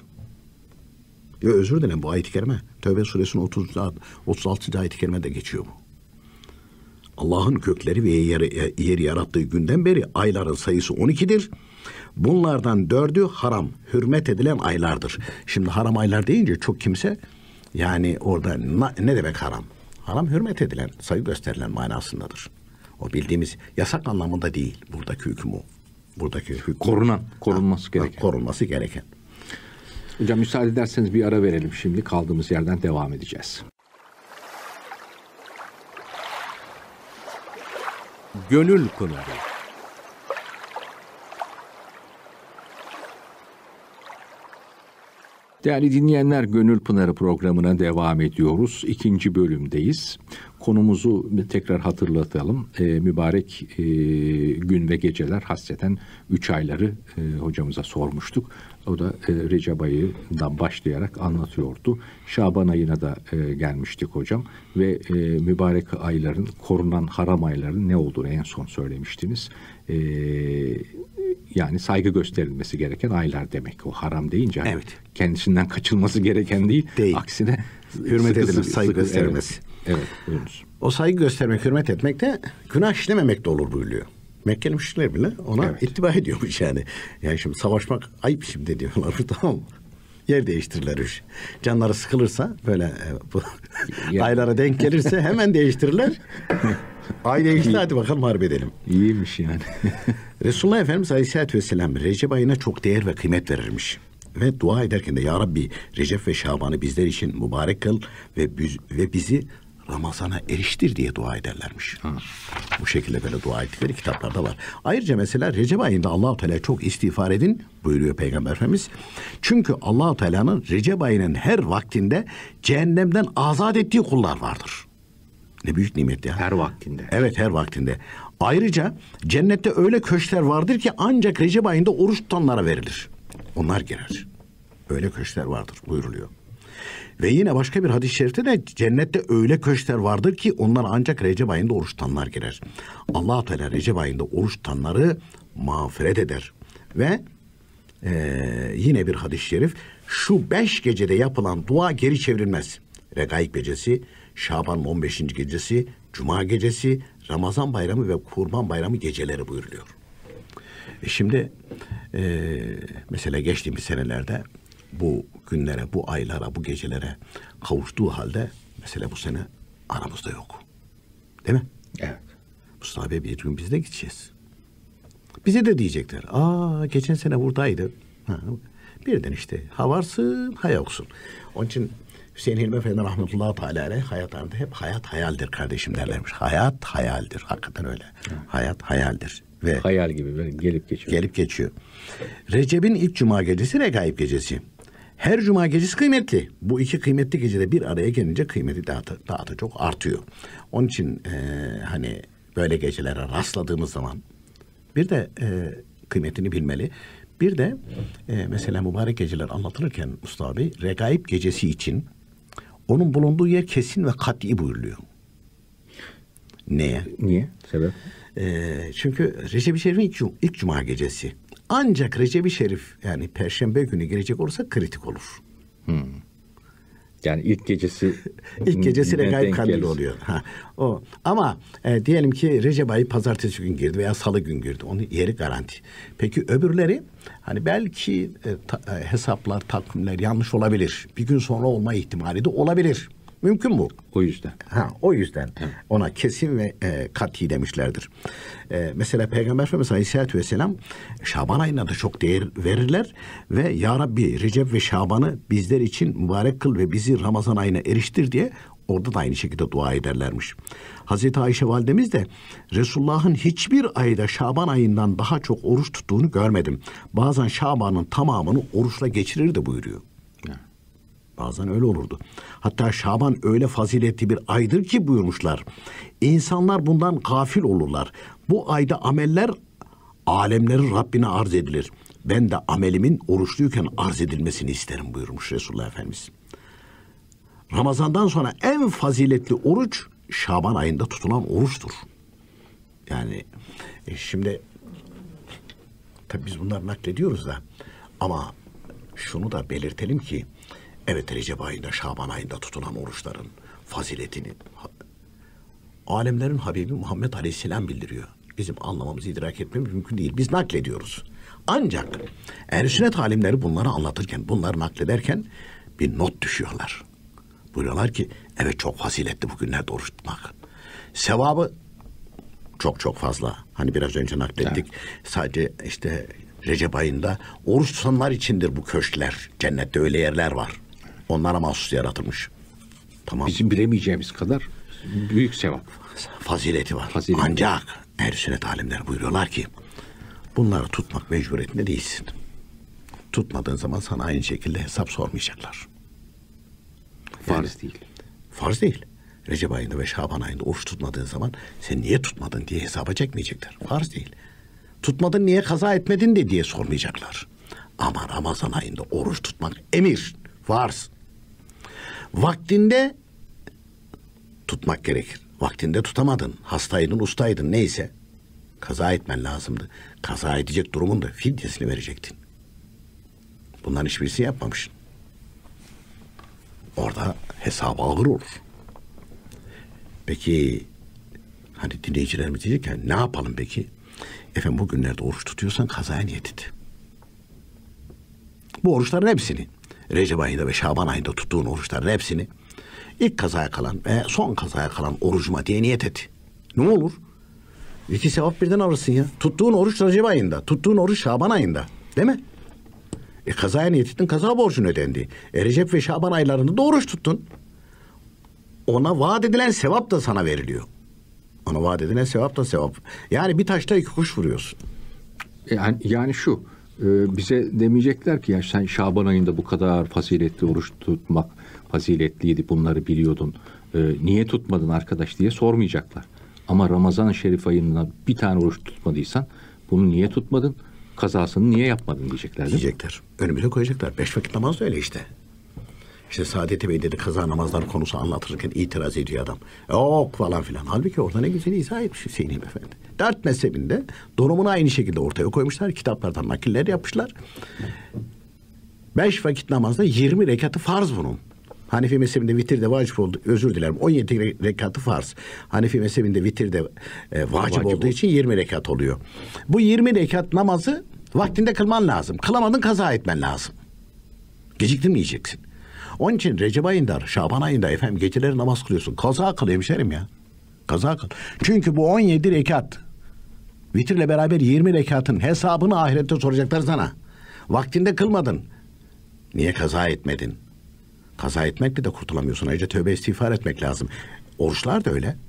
Ya özür dilerim bu ayet-i kerime. Tevbe suresinin otuz, otuz altıncı ayet-i kerimede geçiyor bu. Allah'ın gökleri ve yeri, yeri yarattığı günden beri ayların sayısı on ikidir. Bunlardan dördü haram hürmet edilen aylardır. Şimdi haram aylar deyince çok kimse yani orada ne demek haram? Haram hürmet edilen, saygı gösterilen manasındadır. O bildiğimiz yasak anlamında değil. Buradaki hüküm o. Buradaki hüküm. Korunan, korunması ha, gereken. Korunması gereken. Hocam müsaade ederseniz bir ara verelim şimdi. Kaldığımız yerden devam edeceğiz. Gönül Pınarı. Değerli dinleyenler, Gönül Pınarı programına devam ediyoruz. İkinci bölümdeyiz. Konumuzu tekrar hatırlatalım. Ee, mübarek e, gün ve geceler hasreten üç ayları e, hocamıza sormuştuk. O da e, Recep ayından başlayarak anlatıyordu. Şaban ayına da e, gelmiştik hocam. Ve e, mübarek ayların, korunan haram ayların ne olduğunu en son söylemiştiniz. Eee Yani saygı gösterilmesi gereken aylar demek. O haram deyince hani evet. kendisinden kaçılması gereken değil. Değil. Aksine hürmet edilir, saygı gösterilmesi. Evet, evet, buyurunuz. O saygı göstermek, hürmet etmek de günah işlememek de olur buyuruyor. Mekkeli müşrikler bile ona evet. ittiba ediyormuş yani. Yani şimdi savaşmak ayıp şimdi diyorlar. Tamam mı? Yer değiştirirler. Canları sıkılırsa böyle e, bu aylara denk gelirse hemen değiştirirler. Ay değişti, hadi bakalım harp edelim. İyiymiş yani. Resulullah Efendimiz Aleyhisselatü Vesselam Recep ayına çok değer ve kıymet verirmiş. Ve dua ederken de Ya Rabbi Recep ve Şaban'ı bizler için mübarek kıl ve, biz, ve bizi Ramazan'a eriştir diye dua ederlermiş. Ha. Bu şekilde böyle dua ettikleri kitaplarda var. Ayrıca mesela Recep ayında Allah-u Teala çok istiğfar edin buyuruyor Peygamber Efendimiz. Çünkü Allah-u Teala'nın Recep ayının her vaktinde cehennemden azat ettiği kullar vardır. Ne büyük nimet ya. Her vaktinde. Evet, her vaktinde. Ayrıca cennette öyle köşkler vardır ki ancak Recep ayında oruç tutanlara verilir. Onlar girer. Öyle köşkler vardır buyuruluyor. Ve yine başka bir hadis-i şerifte de cennette öyle köşkler vardır ki onlar ancak Recep ayında oruç tutanlar girer. Allah-u Teala Recep ayında oruç tutanları mağfiret eder. Ve ee, yine bir hadis-i şerif, şu beş gecede yapılan dua geri çevrilmez. Regaib gecesi, Şaban'ın on beşinci gecesi, Cuma gecesi, Ramazan bayramı ve Kurban bayramı geceleri buyuruluyor. E şimdi e, mesela geçtiğimiz senelerde bu günlere, bu aylara, bu gecelere kavuştuğu halde mesela bu sene aramızda yok. Değil mi? Evet. Mustafa Bey bir gün biz de gideceğiz. Bize de diyecekler. Aa geçen sene buradaydı. Ha, birden işte ha varsın ha yoksun. Onun için Hüseyin Hilmi Efendi rahmetullahi teala aleyh hayatlarında hep hayat hayaldir kardeşim derlermiş. Hayat hayaldir. Hakikaten öyle. Hı. Hayat hayaldir. Ve hayal gibi böyle gelip geçiyor. Gelip geçiyor. Recep'in ilk cuma gecesi Regaib gecesi. Her cuma gecesi kıymetli. Bu iki kıymetli gecede bir araya gelince kıymeti daha da, daha da çok artıyor. Onun için e, hani böyle gecelere rastladığımız zaman bir de e, kıymetini bilmeli. Bir de e, mesela mübarek geceler anlatılırken Mustafa Bey Regaib gecesi için onun bulunduğu yer kesin ve kat'i buyuruluyor. Neye? Niye? Sebep? E, çünkü Recep-i Şerif'in ilk, ilk cuma gecesi. Ancak Recep-i Şerif yani Perşembe günü girecek olursa kritik olur. Hmm. Yani ilk gecesi ilk gecesi Regaib kandili oluyor. Ha, o. Ama e, diyelim ki Recep ayı pazartesi gün girdi veya salı gün girdi. Onun yeri garanti. Peki öbürleri hani belki e, ta, e, hesaplar, takvimler yanlış olabilir. Bir gün sonra olma ihtimali de olabilir. Mümkün bu. O yüzden. Ha, o yüzden evet. Ona kesin ve e, kat'i demişlerdir. E, mesela Peygamber Efendimiz Aleyhisselatü Vesselam Şaban ayına da çok değer verirler ve Ya Rabbi Recep ve Şaban'ı bizler için mübarek kıl ve bizi Ramazan ayına eriştir diye orada da aynı şekilde dua ederlermiş. Hazreti Ayşe validemiz de Resulullah'ın hiçbir ayda Şaban ayından daha çok oruç tuttuğunu görmedim. Bazen Şaban'ın tamamını oruçla geçirirdi buyuruyor. Bazen öyle olurdu. Hatta Şaban öyle faziletli bir aydır ki buyurmuşlar. İnsanlar bundan gafil olurlar. Bu ayda ameller alemlerin Rabbine arz edilir. Ben de amelimin oruçluyken arz edilmesini isterim buyurmuş Resulullah Efendimiz. Ramazandan sonra en faziletli oruç Şaban ayında tutulan oruçtur. Yani e şimdi tabii biz bunları naklediyoruz da ama şunu da belirtelim ki evet Recep ayında, Şaban ayında tutulan oruçların faziletini alemlerin Habibi Muhammed Aleyhisselam bildiriyor. Bizim anlamamızı idrak etmemiz mümkün değil. Biz naklediyoruz. Ancak ehl-i sünnet alimleri bunları anlatırken, bunları naklederken bir not düşüyorlar. Buyuruyorlar ki evet çok faziletli bugünlerde oruç tutmak. Sevabı Çok çok fazla. Hani biraz önce naklettik. Evet. Sadece işte Recep ayında oruç tutanlar içindir bu köşkler. Cennette öyle yerler var. Onlara mahsus yaratılmış. Tamam. Bizim bilemeyeceğimiz kadar büyük sevap. Fazileti var. Fazileti. Ancak ehl-i sünnet alimler buyuruyorlar ki bunları tutmak mecburiyetinde değilsin. Tutmadığın zaman sana aynı şekilde hesap sormayacaklar. Farz Yani, değil. Farz değil. Recep ayında ve Şaban ayında oruç tutmadığın zaman sen niye tutmadın diye hesaba çekmeyecekler. Farz değil. Tutmadın niye kaza etmedin de diye sormayacaklar. Ama Ramazan ayında oruç tutmak emir. Farz. Vaktinde tutmak gerekir. Vaktinde tutamadın. Hastaydın, ustaydın neyse. Kaza etmen lazımdı. Kaza edecek durumunda fidyesini verecektin. Bunların hiçbirisini yapmamışsın. Orada hesabı ağır olur. Peki hani dinleyicilerimiz diyecek ki ne yapalım peki? Efendim bugünlerde oruç tutuyorsan kazaya niyet et. Bu oruçların hepsini Recep ayında ve Şaban ayında tuttuğun oruçların hepsini ilk kazaya kalan ve son kazaya kalan orucuma diye niyet et. Ne olur? İki sevap birden alırsın ya. Tuttuğun oruç Recep ayında, tuttuğun oruç Şaban ayında. Değil mi? E kazaya niyet ettin, kaza borcun ödendi. E Recep ve Şaban aylarında da oruç tuttun. Ona vaat edilen sevap da sana veriliyor. Ona vaat edilen sevap da sevap. Yani bir taşta iki kuş vuruyorsun. Yani, yani şu, e, bize demeyecekler ki ya sen Şaban ayında bu kadar faziletli oruç tutmak faziletliydi, bunları biliyordun. E, niye tutmadın arkadaş diye sormayacaklar. Ama Ramazan-ı Şerif ayında bir tane oruç tutmadıysan bunu niye tutmadın? Kazasını niye yapmadın diyecekler değil mi? Diyecekler. Önümüze koyacaklar. Beş vakit namaz da öyle işte. İşte Saadet Bey dedi kaza namazları konusu anlatırken itiraz ediyor adam. Yok falan filan. Halbuki orada ne güzel izah etmiş Hüseyin Efendi. Dört mezhebinde durumunu aynı şekilde ortaya koymuşlar. Kitaplardan nakiller yapmışlar. Beş vakit namazda yirmi rekatı farz bunun. Hanefi mezhebinde vitirde vacip oldu. Özür dilerim. on yedi rekatı farz. Hanefi mezhebinde vitirde e, vacip, vacip olduğu oldu. için yirmi rekat oluyor. Bu yirmi rekat namazı vaktinde kılman lazım. Kılamadın kaza etmen lazım. Geciktirmeyeceksin. Onun için Recep ayında, Şaban ayında efendim geceleri namaz kılıyorsun. Kaza kıl hemşerim ya. Kaza kıl. Çünkü bu on yedi rekat vitirle beraber yirmi rekatın hesabını ahirette soracaklar sana. Vaktinde kılmadın. Niye kaza etmedin? Kaza etmekle de kurtulamıyorsun. Ayrıca tövbe istiğfar etmek lazım. Oruçlar da öyle.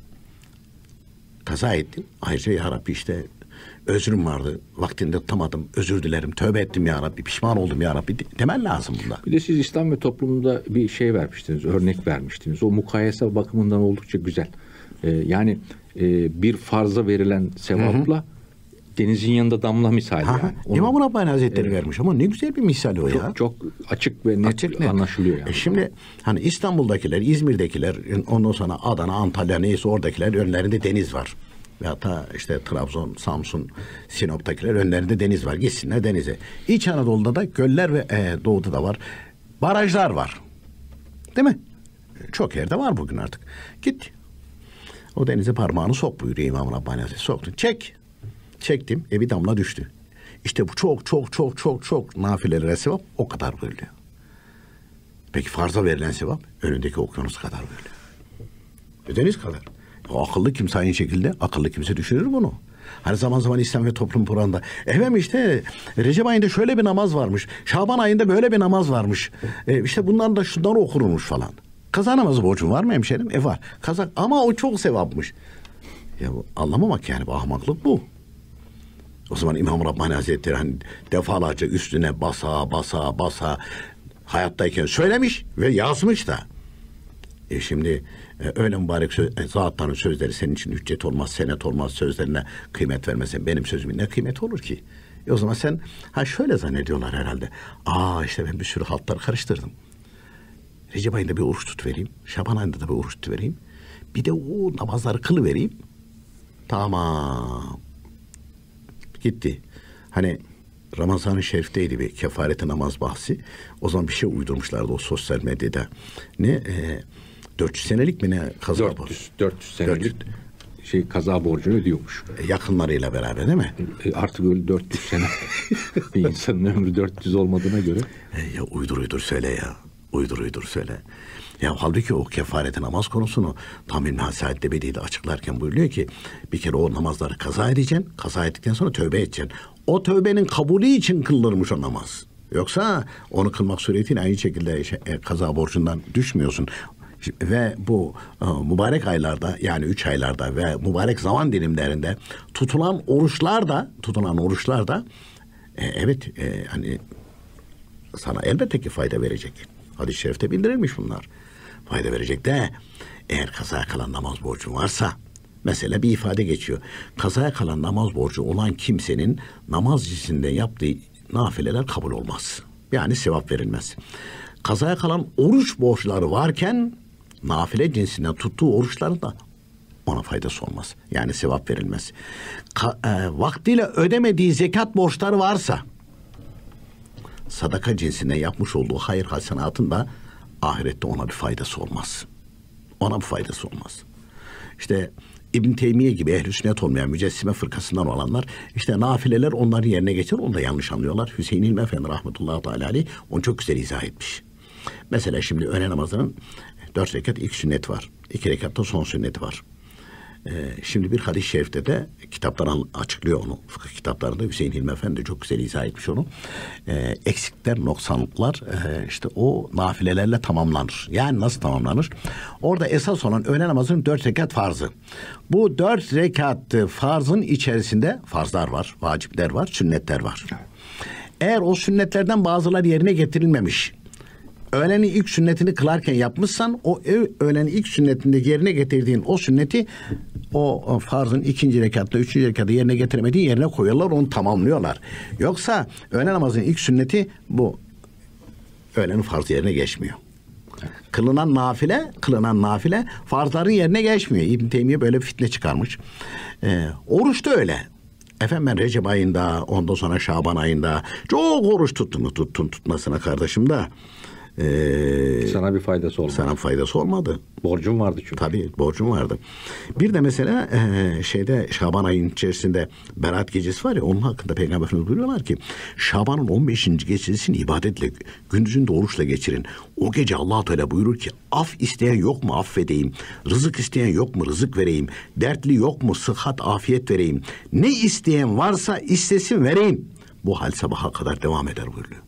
Kaza ettin. Ayrıca ya Rabbi işte özrüm vardı. Vaktinde tutamadım. Özür dilerim. Tövbe ettim ya Rabbi. Pişman oldum ya Rabbi demen lazım bunda. Bir de siz İslam ve toplumunda bir şey vermiştiniz. Örnek vermiştiniz. O mukayese bakımından oldukça güzel. Ee, yani e, bir farza verilen sevapla hı hı. denizin yanında damla misali. Ha, yani. Onu, İmam-ı Rabbani Hazretleri evet. vermiş ama ne güzel bir misal o çok, ya. Çok açık ve net, açık, net. anlaşılıyor yani. E şimdi hani İstanbul'dakiler, İzmir'dekiler, ondan sonra Adana, Antalya neyse oradakiler önlerinde deniz var. Ve hatta işte Trabzon, Samsun, Sinop'takiler önlerinde deniz var. Gitsinler denize. İç Anadolu'da da göller ve e, doğuda da var. Barajlar var. Değil mi? Çok yerde var bugün artık. Git. O denize parmağını sok buyuruyor İmam Rabbani Hazretleri. Soktun. Çek. Çektim. E bir damla düştü. İşte bu çok çok çok çok çok nafilelere sevap o kadar veriliyor. Peki farza verilen sevap önündeki okyanus kadar veriliyor. E deniz kadar. O akıllı kimse aynı şekilde akıllı kimse düşünür bunu. Hani zaman zaman İslam ve Toplum Kur'an'da efendim işte Recep ayında şöyle bir namaz varmış. Şaban ayında böyle bir namaz varmış. E işte bunlar da şundan okunurmuş falan. Kaza namazı borcun var mı hemşerim? E var. Kaza ama o çok sevapmış. Ya bu anlamamak yani bu ahmaklık bu. O zaman İmam Rabbani Hazretleri hani defalarca üstüne basa basa basa hayattayken söylemiş ve yazmış da. E şimdi e, öyle mübarek söz, e, zatların sözleri senin için hüccet olmaz, senet olmaz, sözlerine kıymet vermezsen benim sözümün ne kıymeti olur ki? E o zaman sen ha şöyle zannediyorlar herhalde. Aa işte ben bir sürü haltlar karıştırdım. Recep ayında bir oruç tut vereyim. Şaban ayında da bir oruç tut vereyim. Bir de o namazları kılı vereyim. Tamam. Gitti. Hani Ramazan-ı Şerif'teydi bir kefareti namaz bahsi. O zaman bir şey uydurmuşlardı o sosyal medyada. Ne? E, dört yüz senelik mi ne kaza dört yüz, dört yüz senelik dört yüz şey kaza borcunu ödüyormuş. Yakınlarıyla beraber değil mi? E, artık öyle dört yüz sene bir insanın ömrü dört yüz olmadığına göre. E, ya uydur uydur söyle ya. Uydur uydur söyle. Ya halbuki o kefareti namaz konusunu tam İbn Said Ebedi'de açıklarken buyuruyor ki bir kere o namazları kaza edeceksin. Kaza ettikten sonra tövbe edeceksin. O tövbenin kabulü için kılınmış o namaz. Yoksa onu kılmak suretiyle aynı şekilde şey, e, kaza borcundan düşmüyorsun. Ve bu e, mübarek aylarda yani üç aylarda ve mübarek zaman dilimlerinde tutulan oruçlar da tutulan oruçlar da e, evet e, hani sana elbette ki fayda verecek. Hadis-i şerifte bildirilmiş bunlar. Fayda verecek de eğer kazaya kalan namaz borcun varsa mesela bir ifade geçiyor. Kazaya kalan namaz borcu olan kimsenin namaz cinsinden yaptığı nafileler kabul olmaz. Yani sevap verilmez. Kazaya kalan oruç borçları varken nafile cinsinden tuttuğu oruçların da ona faydası olmaz. Yani sevap verilmez. Ka- e, vaktiyle ödemediği zekat borçları varsa sadaka cinsinden yapmış olduğu hayır hasenatın da ahirette ona bir faydası olmaz. Ona bir faydası olmaz. İşte İbn Teymiye gibi ehl-i sünnet olmayan mücessime fırkasından olanlar işte nafileler onların yerine geçer. Onu da yanlış anlıyorlar. Hüseyin İlmi Efendi rahmetullahi teala aleyh onu çok güzel izah etmiş. Mesela şimdi öğle namazının dört rekat ilk sünnet var. İki rekatta son sünneti var. Ee, şimdi bir hadis-i şerifte de kitaplar açıklıyor onu. Fıkıh kitaplarında Hüseyin Hilmi Efendi çok güzel izah etmiş onu. Ee, eksikler, noksanlıklar e, işte o nafilelerle tamamlanır. Yani nasıl tamamlanır? Orada esas olan öğle namazının dört rekat farzı. Bu dört rekat farzın içerisinde farzlar var, vacipler var, sünnetler var. Eğer o sünnetlerden bazıları yerine getirilmemiş, öğlenin ilk sünnetini kılarken yapmışsan o öğlenin ilk sünnetinde yerine getirdiğin o sünneti o, o farzın ikinci rekatta, üçüncü rekatta yerine getiremediğin yerine koyuyorlar, onu tamamlıyorlar. Yoksa öğle namazının ilk sünneti bu öğlenin farzı yerine geçmiyor. Kılınan nafile, kılınan nafile farzların yerine geçmiyor. İbn Teymiye böyle bir fitne çıkarmış. Ee, oruç da öyle. Efendim ben Recep ayında, ondan sonra Şaban ayında çok oruç tuttum, tuttun tutmasına kardeşim de. Ee, sana bir faydası olmadı. Sana bir faydası olmadı. Borcum vardı çünkü. Tabii borcum vardı. Bir de mesela e, şeyde Şaban ayının içerisinde Berat gecesi var ya, onun hakkında Peygamber Efendimiz buyuruyorlar ki Şaban'ın on beşinci gecesini ibadetle, gündüzünde oruçla geçirin. O gece Allah Teala buyurur ki af isteyen yok mu affedeyim, rızık isteyen yok mu rızık vereyim, dertli yok mu sıhhat afiyet vereyim, ne isteyen varsa istesin vereyim. Bu hal sabaha kadar devam eder buyuruyor.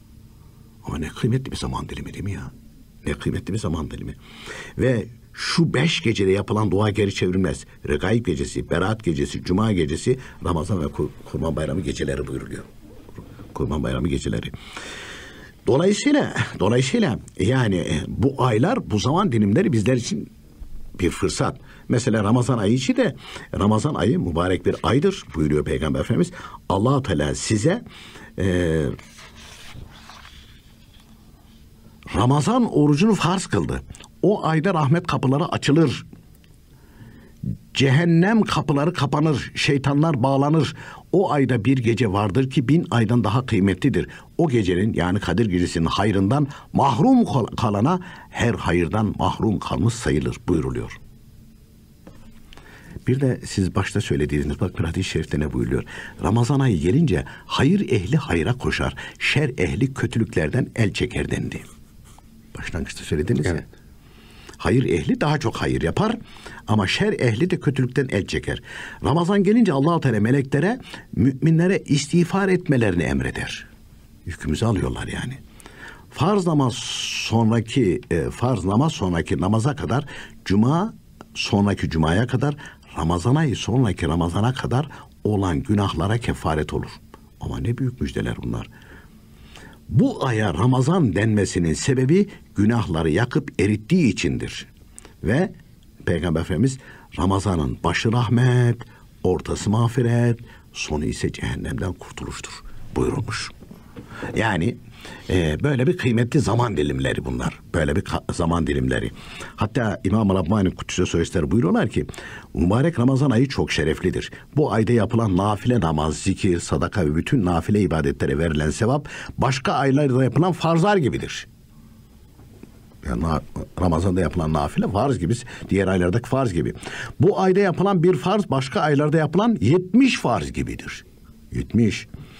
Ama ne kıymetli bir zaman dilimi değil mi ya? Ne kıymetli bir zaman dilimi. Ve şu beş gecede yapılan dua geri çevrilmez. Regaib gecesi, Berat gecesi, Cuma gecesi, Ramazan ve Kur- Kurban Bayramı geceleri buyuruluyor. Kurban Bayramı geceleri. Dolayısıyla, dolayısıyla yani bu aylar, bu zaman dilimleri bizler için bir fırsat. Mesela Ramazan ayı için de Ramazan ayı mübarek bir aydır buyuruyor Peygamber Efendimiz. Allah-u Teala size e, Ramazan orucunu farz kıldı. O ayda rahmet kapıları açılır. Cehennem kapıları kapanır. Şeytanlar bağlanır. O ayda bir gece vardır ki bin aydan daha kıymetlidir. O gecenin yani Kadir Gecesi'nin hayrından mahrum kalana her hayırdan mahrum kalmış sayılır buyuruluyor. Bir de siz başta söylediğiniz bak bir hadis-i şerifte ne buyuruyor? Ramazan ayı gelince hayır ehli hayra koşar. Şer ehli kötülüklerden el çeker dendi. Başlangıçta söylediniz evet. Ya. Hayır ehli daha çok hayır yapar ama şer ehli de kötülükten el çeker. Ramazan gelince Allah-u Teala meleklere müminlere istiğfar etmelerini emreder. Yükümüzü alıyorlar yani. Farz namaz sonraki e, farz namaz sonraki namaza kadar, cuma sonraki cumaya kadar, Ramazan ayı sonraki Ramazana kadar olan günahlara kefaret olur. Ama ne büyük müjdeler bunlar. Bu aya Ramazan denmesinin sebebi günahları yakıp erittiği içindir. Ve Peygamber Efendimiz Ramazan'ın başı rahmet, ortası mağfiret, sonu ise cehennemden kurtuluştur buyurulmuş. Yani e, böyle bir kıymetli zaman dilimleri bunlar. Böyle bir zaman dilimleri. Hatta İmam-ı Rabbani Kuddüs'e Sözler buyuruyorlar ki mübarek Ramazan ayı çok şereflidir. Bu ayda yapılan nafile namaz, zikir, sadaka ve bütün nafile ibadetlere verilen sevap başka aylarda yapılan farzlar gibidir. Yani Ramazan'da yapılan nafile farz gibi, diğer aylardaki farz gibi. Bu ayda yapılan bir farz başka aylarda yapılan yetmiş farz gibidir. yetmiş.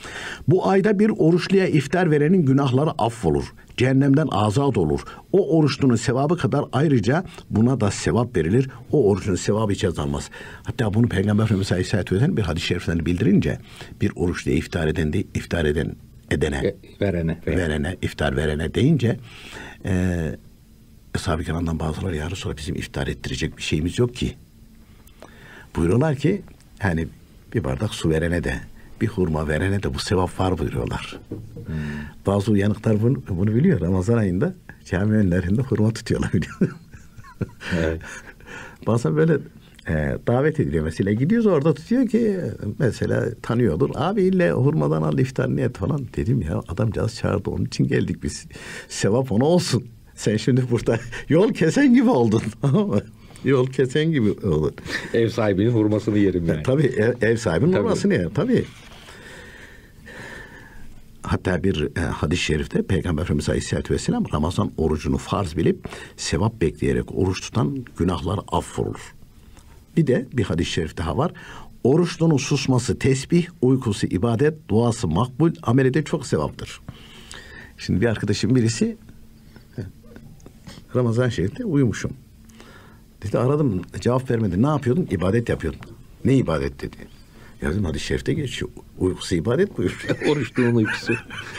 Bu ayda bir oruçluya iftar verenin günahları affolur. Cehennemden azat olur. O oruçlunun sevabı kadar ayrıca buna da sevap verilir. O orucun sevabı hiç azalmaz. Hatta bunu Peygamber Efendimiz Aleyhisselatü Vesselam bir hadis-i şeriften bildirince bir oruçluya iftar eden de iftar eden edene E, verene, verene verene iftar verene deyince e, Ashab-ı Kiram'dan bazıları ya Resulallah bizim iftar ettirecek bir şeyimiz yok ki. Buyuruyorlar ki hani bir bardak su verene de bir hurma verene de bu sevap var buyuruyorlar. Hmm. Bazı uyanıklar bunu, bunu biliyor. Ramazan ayında cami önlerinde hurma tutuyorlar biliyor. Evet. Bazen böyle e, davet ediliyor mesela. Gidiyoruz orada tutuyor ki mesela tanıyordur. Abi ille hurmadan al iftar niyet falan. Dedim ya adamcağız çağırdı onun için geldik biz. Sevap ona olsun. Sen şimdi burada yol kesen gibi oldun. Yol kesen gibi oldun. Ev sahibinin hurmasını yerim yani. Tabii ev, ev sahibinin Tabii. hurmasını yer. Tabii. Hatta bir e, hadis-i şerifte Peygamber Efendimiz Aleyhisselatü Vesselam Ramazan orucunu farz bilip sevap bekleyerek oruç tutan günahlar affolur. Bir de bir hadis-i şerif daha var. Oruçlunun susması tesbih, uykusu ibadet, duası makbul, ameli de çok sevaptır. Şimdi bir arkadaşım birisi Ramazan şerifte uyumuşum. Dedi aradım cevap vermedi. Ne yapıyordun? İbadet yapıyordum. Ne ibadet dedi. Ya dedim hadis-i şerifte geçiyor. Uykusu ibadet buyuruyor. Oruçluğun uykusu.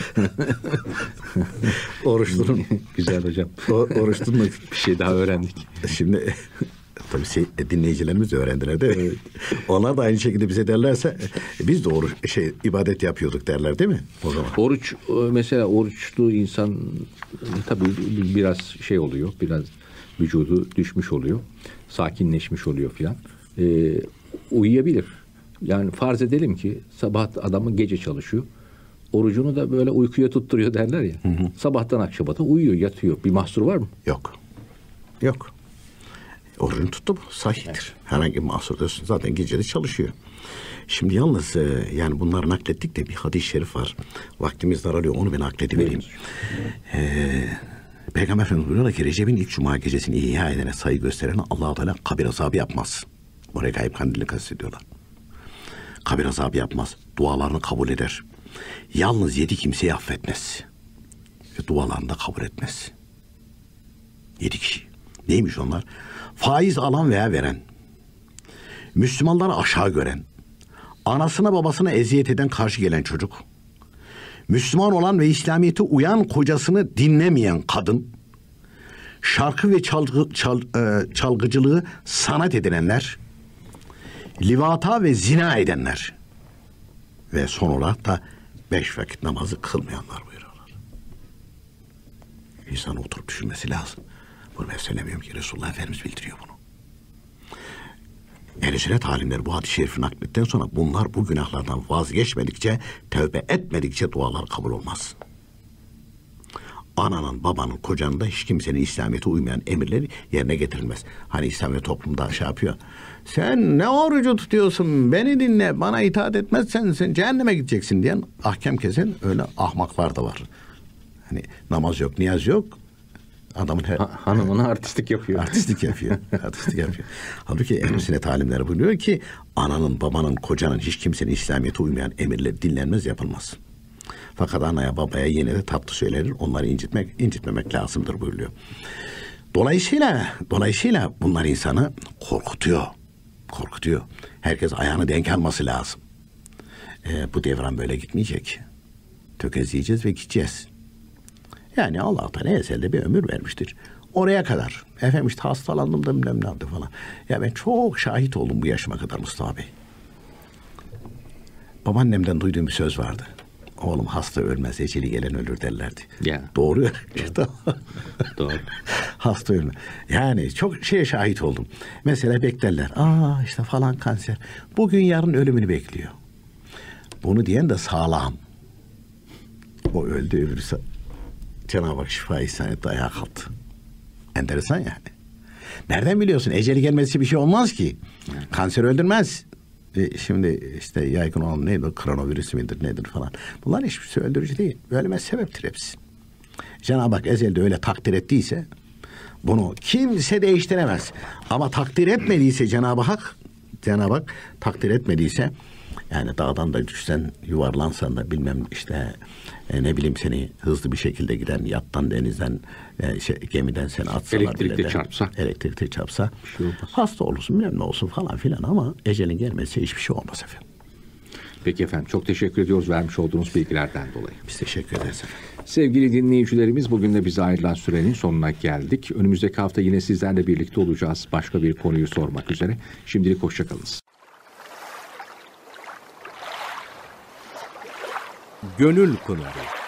Oruçlunun. Güzel hocam. O, oruçlunun. Bir şey daha öğrendik. Şimdi tabii şey, dinleyicilerimiz de öğrendiler de. Evet. Onlar da aynı şekilde bize derlerse biz de oruç şey ibadet yapıyorduk derler değil mi? O zaman. Oruç mesela oruçlu insan tabii biraz şey oluyor. Biraz vücudu düşmüş oluyor. Sakinleşmiş oluyor filan. Ee, uyuyabilir. Yani farz edelim ki sabah adamı gece çalışıyor. Orucunu da böyle uykuya tutturuyor derler ya. Hı hı. Sabahtan akşama da uyuyor, yatıyor. Bir mahsur var mı? Yok. Yok. Orucunu tuttu bu. Sahihtir. Evet. Herhangi bir mahsur diyorsun. Zaten gece de çalışıyor. Şimdi yalnız e, yani bunları naklettik de bir hadis-i şerif var. Vaktimiz daralıyor. Onu ben nakledivereyim. Eee Peygamber Efendimiz buyuruyor ki Recep'in ilk cuma gecesini ihya edene, sayı gösterene Allah-u Teala kabir azabı yapmaz. Oraya Gayb Kandilini kastediyorlar. Kabir azabı yapmaz. Dualarını kabul eder. Yalnız yedi kimseyi affetmez. Ve dualarını da kabul etmez. Yedi kişi. Neymiş onlar? Faiz alan veya veren. Müslümanları aşağı gören. Anasına babasına eziyet eden karşı gelen çocuk. Müslüman olan ve İslamiyet'e uyan kocasını dinlemeyen kadın, şarkı ve çalgı, çal, e, çalgıcılığı sanat edinenler, livata ve zina edenler ve son olarak da beş vakit namazı kılmayanlar buyuruyorlar. İnsan oturup düşünmesi lazım. Bunu ben söylemiyorum ki Resulullah Efendimiz bildiriyor bunu. Ehl-i sünnet alimleri bu hadis-i şerifi naklettikten sonra bunlar bu günahlardan vazgeçmedikçe, tövbe etmedikçe dualar kabul olmaz. Ananın, babanın, kocanın da hiç kimsenin İslamiyet'e uymayan emirleri yerine getirilmez. Hani İslam ve toplumda şey yapıyor. Sen ne orucu tutuyorsun? Beni dinle, bana itaat etmezsen sen cehenneme gideceksin diyen ahkam kesen öyle ahmaklar da var. Hani namaz yok, niyaz yok. Adamın her, ha, hanımına artistlik yapıyor. Artistlik yapıyor. artistlik yapıyor. Halbuki ehl-i sünnet alimleri buyuruyor ki ananın, babanın, kocanın hiç kimsenin İslamiyet'e uymayan emirleri dinlenmez, yapılmaz. Fakat anaya, babaya yine de tatlı söylenir. Onları incitmek, incitmemek lazımdır buyuruyor. Dolayısıyla, dolayısıyla bunlar insanı korkutuyor. Korkutuyor. Herkes ayağını denk alması lazım. Ee, bu devran böyle gitmeyecek. Tökezleyeceğiz ve gideceğiz. Yani Allah-u Teala ezelde bir ömür vermiştir. Oraya kadar. Efendim işte hastalandım da bilmem ne yaptı falan. Ya ben çok şahit oldum bu yaşıma kadar Mustafa Bey. Babaannemden duyduğum bir söz vardı. Oğlum hasta ölmez, eceli gelen ölür derlerdi. Ya. Doğru. Doğru. Hasta ölmez. Yani çok şeye şahit oldum. Mesela beklerler. Aa işte falan kanser. Bugün yarın ölümünü bekliyor. Bunu diyen de sağlam. O öldü ölürse Cenab-ı Hak şifa ihsan etti, ayağa kalktı. Enteresan yani. Nereden biliyorsun? Eceli gelmesi bir şey olmaz ki. Kanser öldürmez. E şimdi işte yaygın olan neydi? Koronavirüs midir nedir falan. Bunlar hiçbir şey öldürücü değil. Ölmez sebeptir hepsi. Cenab-ı Hak ezelde öyle takdir ettiyse bunu kimse değiştiremez. Ama takdir etmediyse Cenab-ı Hak Cenab-ı Hak takdir etmediyse Yani dağdan da düşsen, yuvarlansan da bilmem işte e, ne bileyim seni hızlı bir şekilde giden yattan, denizden, e, şey, gemiden seni atsalar Elektrikte bile de, çarpsa. Elektrikte çarpsa. şey olmaz. Hasta olursun, bilmem ne olsun falan filan ama ecelin gelmesi hiçbir şey olmaz efendim. Peki efendim, çok teşekkür ediyoruz vermiş olduğunuz bilgilerden dolayı. Biz teşekkür ederiz efendim. Sevgili dinleyicilerimiz, bugün de bize ayrılan sürenin sonuna geldik. Önümüzdeki hafta yine sizlerle birlikte olacağız. Başka bir konuyu sormak üzere. Şimdilik hoşçakalınız. Gönül Pınarı.